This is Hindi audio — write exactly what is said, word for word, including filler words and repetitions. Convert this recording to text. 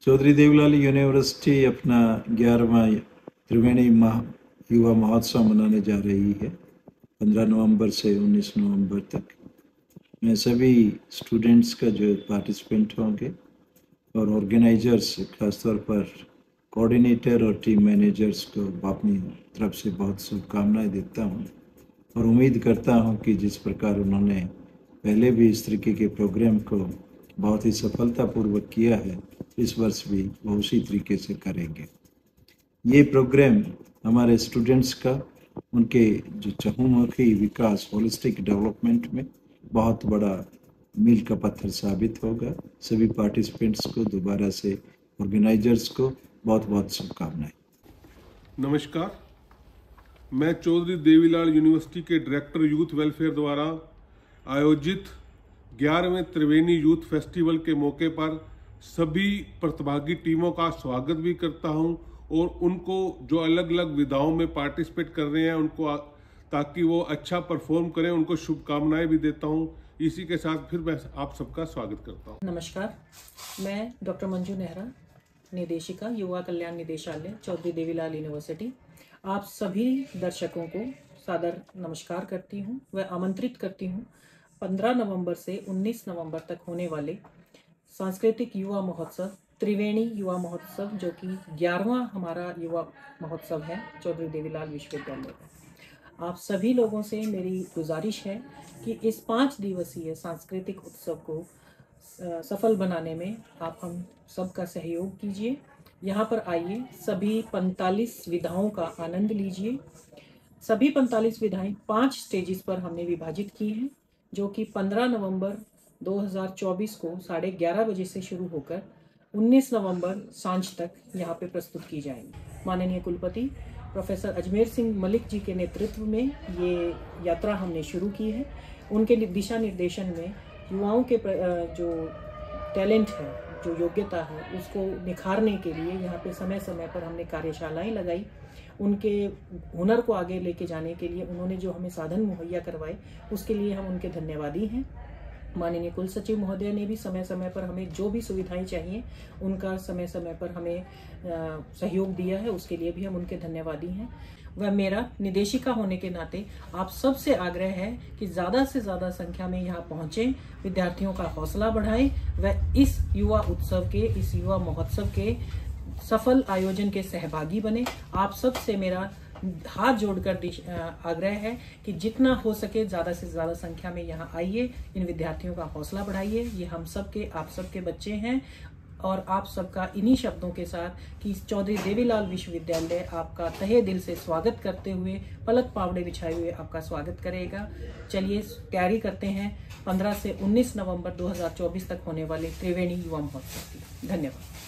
चौधरी देवीलाल यूनिवर्सिटी अपना ग्यारहवां त्रिवेणी युवा महोत्सव मनाने जा रही है पंद्रह नवंबर से उन्नीस नवंबर तक। मैं सभी स्टूडेंट्स का जो पार्टिसिपेंट होंगे और ऑर्गेनाइजर्स, खासतौर पर कोऑर्डिनेटर और टीम मैनेजर्स को अपनी तरफ से बहुत शुभकामनाएं देता हूं और उम्मीद करता हूं कि जिस प्रकार उन्होंने पहले भी इस तरीके के प्रोग्राम को बहुत ही सफलतापूर्वक किया है, इस वर्ष भी वो उसी तरीके से करेंगे। ये प्रोग्राम हमारे स्टूडेंट्स का उनके जो चहुमुखी विकास, होलिस्टिक डेवलपमेंट में बहुत बड़ा मील का पत्थर साबित होगा। सभी पार्टिसिपेंट्स को, दोबारा से ऑर्गेनाइजर्स को बहुत बहुत शुभकामनाएं। नमस्कार, मैं चौधरी देवीलाल यूनिवर्सिटी के डायरेक्टर यूथ वेलफेयर द्वारा आयोजित ग्यारहवें त्रिवेणी यूथ फेस्टिवल के मौके पर सभी प्रतिभागी टीमों का स्वागत भी करता हूं और उनको जो अलग अलग विधाओं में पार्टिसिपेट कर रहे हैं उनको, ताकि वो अच्छा परफॉर्म करें, उनको शुभकामनाएं भी देता हूं। इसी के साथ फिर मैं आप सबका स्वागत करता हूं। नमस्कार, मैं डॉक्टर मंजू नेहरा, निदेशिका युवा कल्याण निदेशालय, चौधरी देवीलाल यूनिवर्सिटी, आप सभी दर्शकों को सादर नमस्कार करती हूं व आमंत्रित करती हूं पंद्रह नवंबर से उन्नीस नवंबर तक होने वाले सांस्कृतिक युवा महोत्सव, त्रिवेणी युवा महोत्सव, जो कि ग्यारहवां हमारा युवा महोत्सव है चौधरी देवीलाल विश्वविद्यालय का। आप सभी लोगों से मेरी गुजारिश है कि इस पाँच दिवसीय सांस्कृतिक उत्सव को सफल बनाने में आप हम सबका सहयोग कीजिए। यहाँ पर आइए, सभी पैंतालीस विधाओं का आनंद लीजिए। सभी पैंतालीस विधाएं पांच स्टेजेस पर हमने विभाजित की हैं, जो कि पंद्रह नवंबर दो हज़ार चौबीस को साढ़े ग्यारह बजे से शुरू होकर उन्नीस नवंबर सांझ तक यहाँ पे प्रस्तुत की जाएंगी। माननीय कुलपति प्रोफेसर अजमेर सिंह मलिक जी के नेतृत्व में ये यात्रा हमने शुरू की है। उनके दिशा निर्देशन में युवाओं के जो टैलेंट है, जो योग्यता है, उसको निखारने के लिए यहाँ पे समय समय पर हमने कार्यशालाएं लगाई। उनके हुनर को आगे लेके जाने के लिए उन्होंने जो हमें साधन मुहैया करवाए, उसके लिए हम उनके धन्यवादी हैं। माननीय कुल सचिव महोदय ने भी समय समय पर हमें जो भी सुविधाएं चाहिए उनका समय समय पर हमें सहयोग दिया है, उसके लिए भी हम उनके धन्यवादी हैं। वह मेरा निदेशिका होने के नाते आप सबसे आग्रह है कि ज़्यादा से ज़्यादा संख्या में यहाँ पहुँचें, विद्यार्थियों का हौसला बढ़ाएं व इस युवा उत्सव के, इस युवा महोत्सव के सफल आयोजन के सहभागी बने। आप सबसे मेरा हाथ जोड़कर आग्रह है कि जितना हो सके ज़्यादा से ज़्यादा संख्या में यहाँ आइए, इन विद्यार्थियों का हौसला बढ़ाइए। ये हम सबके, आप सबके बच्चे हैं और आप सबका इन्हीं शब्दों के साथ कि चौधरी देवीलाल विश्वविद्यालय आपका तहे दिल से स्वागत करते हुए, पलक पावड़े बिछाए हुए आपका स्वागत करेगा। चलिए तैयारी करते हैं पंद्रह से उन्नीस नवंबर दो हज़ार चौबीस तक होने वाले त्रिवेणी युवा महोत्सव की। धन्यवाद।